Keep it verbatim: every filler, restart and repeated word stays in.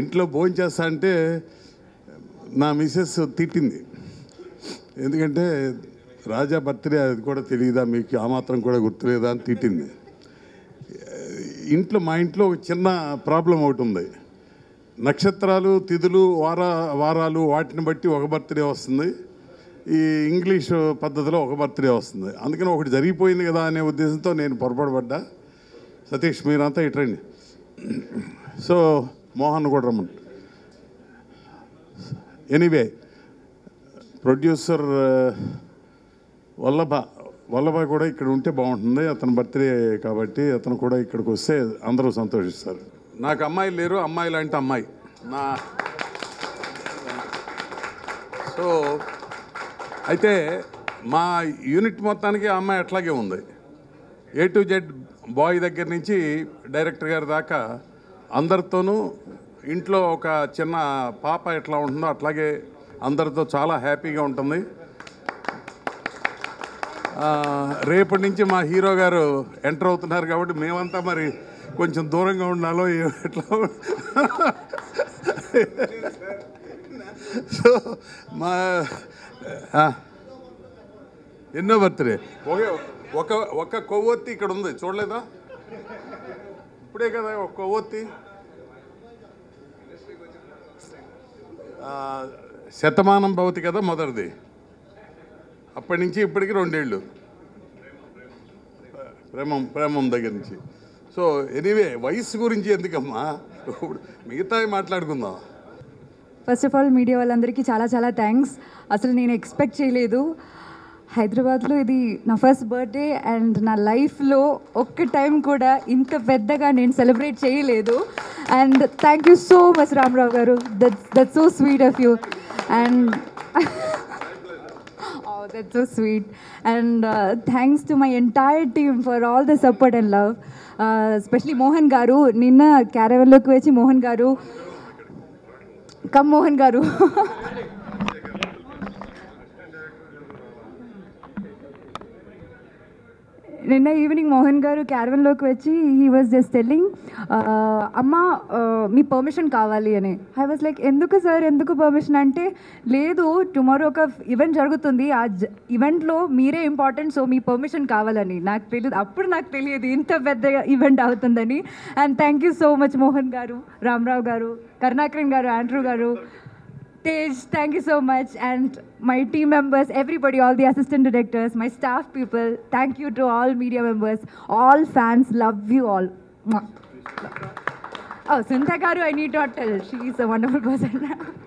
ఇంట్లో భోజనం చేస్తా అంటే నా మిసెస్ తిట్టింది. ఎందుకంటే రాజా బర్త్డే అది కూడా తెలియదా మీకు, ఆ మాత్రం కూడా గుర్తులేదా అని తిట్టింది. ఇంట్లో మా ఇంట్లో ఒక చిన్న ప్రాబ్లం ఒకటి ఉంది. నక్షత్రాలు, తిథులు, వార వారాలు వాటిని బట్టి ఒక బర్త్డే వస్తుంది. ఈ ఇంగ్లీష్ పద్ధతిలో ఒక బర్త్డే వస్తుంది. అందుకని ఒకటి జరిగిపోయింది కదా అనే ఉద్దేశంతో నేను పొరపాటు పడ్డా. సతీష్ మీరంతా ఇట్రండి. సో మోహన్ కూడా రమ్మను. ఎనీవే ప్రొడ్యూసర్ వల్లభ వల్లభ కూడా ఇక్కడ ఉంటే బాగుంటుంది. అతని బర్త్డే కాబట్టి అతను కూడా ఇక్కడికి వస్తే అందరూ సంతోషిస్తారు. నాకు అమ్మాయిలు లేరు, అమ్మాయిలు అంటే అమ్మాయి నా. సో అయితే మా యూనిట్ మొత్తానికి ఆ అమ్మాయి అట్లాగే ఉంది. ఏ టు జెడ్ బాయ్ దగ్గర నుంచి డైరెక్టర్ గారి దాకా అందరితోనూ ఇంట్లో ఒక చిన్న పాప ఎట్లా ఉంటుందో అట్లాగే అందరితో చాలా హ్యాపీగా ఉంటుంది. రేపటి నుంచి మా హీరో గారు ఎంటర్ అవుతున్నారు కాబట్టి మేమంతా మరి కొంచెం దూరంగా ఉండాలో ఎట్లా. సో మా ఎన్నో బర్త్డే ఒకే ఒక ఒక కొవ్వొత్తి ఇక్కడ ఉంది, చూడలేదా? ఇప్పుడే కదా ఒక కొవ్వొత్తి. శతమానం భవతి కదా మొదటిది, అప్పటి నుంచి ఇప్పటికి రెండేళ్ళు ప్రేమం ప్రేమం దగ్గర నుంచి. సో ఎనీవే వయసు గురించి ఎందుకమ్మా, మిగతా మాట్లాడుకుందాం. ఫస్ట్ ఆఫ్ ఆల్ మీడియా వాళ్ళందరికీ చాలా చాలా థ్యాంక్స్. అసలు నేను ఎక్స్పెక్ట్ చేయలేదు. హైదరాబాద్లో ఇది నా ఫస్ట్ బర్త్డే అండ్ నా లైఫ్లో ఒక్క టైం కూడా ఇంత పెద్దగా నేను సెలబ్రేట్ చేయలేదు. And thank you so much Ramarao garu, that's that's so sweet of you. And oh, that's so sweet. And uh, thanks to my entire team for all the support and love. Uh, especially Mohan Garu. Ninna caravan loki vachi Mohan Garu. Come Mohan Garu. నిన్న evening Mohan garu క్యారవన్లోకి వచ్చి he was just telling, అమ్మ మీ permission కావాలి అని. I was like, ఎందుకు sir, ఎందుకు permission అంటే, లేదు టుమారో ఒక ఈవెంట్ జరుగుతుంది, ఆ ఈవెంట్లో మీరే ఇంపార్టెంట్, సో మీ పర్మిషన్ కావాలని. నాకు తెలియదు, అప్పుడు నాకు తెలియదు ఇంత పెద్ద ఈవెంట్ అవుతుందని. And thank you so much Mohan garu, Ramarao గారు, కరుణాకరన్ గారు, ఆండ్రూ గారు, Tej, thank you so much, and my team members, everybody, all the assistant directors, my staff people, thank you to all media members, all fans, love you all. Oh, Sunita Garu, I need not tell, she is a wonderful person.